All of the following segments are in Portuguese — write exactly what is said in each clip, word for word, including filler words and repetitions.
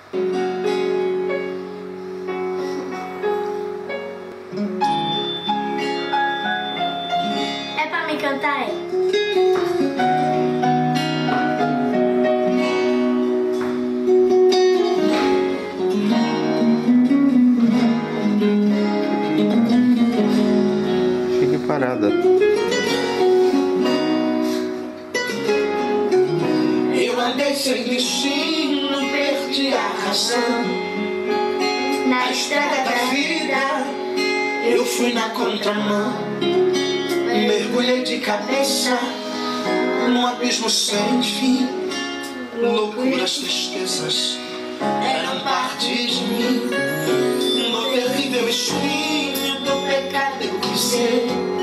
É pra me cantar, é? Fique parada. Eu andei sem destino, perdi a razão. Na estrada da vida, Eu fui na contramão, mergulhei de cabeça num abismo sem fim. Loucuras, tristezas eram parte de mim. No terrível espinho do pecado eu pisei.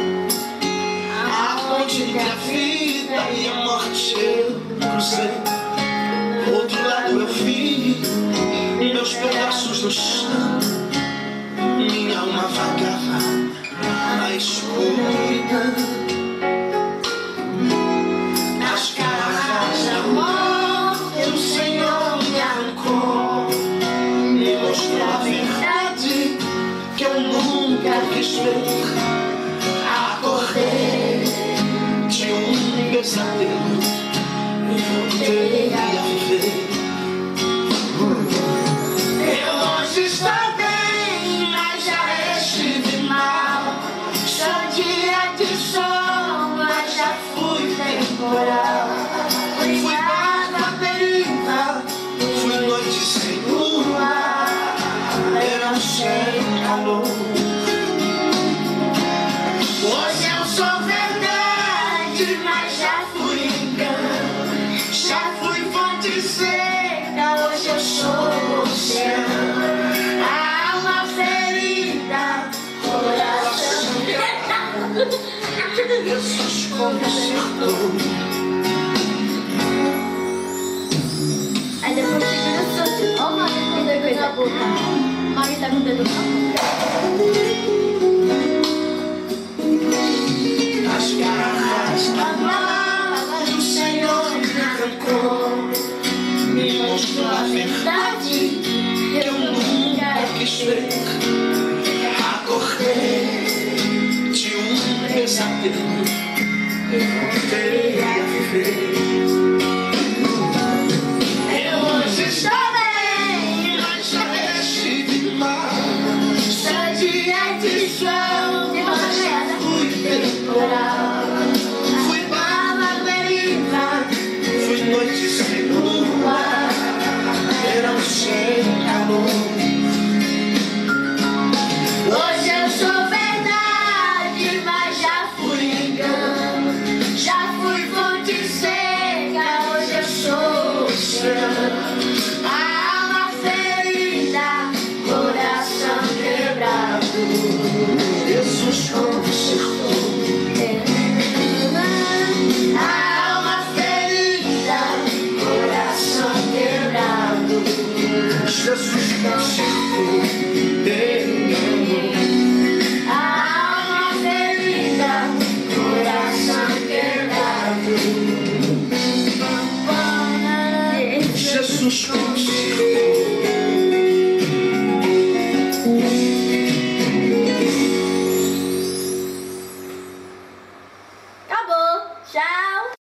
A ponte entre a vida e a morte eu cruzei. Do outro lado eu vi meus pedaços no chão. Minha alma vagava na escuridão. As garras da morte o Senhor me arrancou. Me mostrou a verdade que eu nunca quis ver. Acordei de um pesadelo e voltei a viver. Eu hoje estou bem, mas já estive mal. Sou dia de sol, mas já fui temporal. Fui água deriva, fui noite sem lua, verão sem calor. Hoje eu sou verdade, mas já fui engano. Já fui fonte seca, hoje eu sou oceano. A alma ferida, coração quebrado, Jesus consertou. aí depois fica no santo. Ó, o Mari com dois coisas na boca. O Mari tá com o dedo na boca. As garras da morte o Senhor me arrancou. Me mostrou a verdade que eu nunca quis ver. Acordei de um pesadelo e voltei a viver. Eu hoje estou bem, mas já estive mal. Só dia de sol, mas já fui temporal. Fui bala deriva, fui noite sem lua, verão sem calor. Hoje eu sou verdade, mas já fui engano. Já fui fonte seca, hoje eu sou oceano. A alma ferida, coração quebrado, Jesus consertou. A alma ferida, coração quebrado, Jesus consertou. A alma ferida, coração quebrado, Jesus consertou.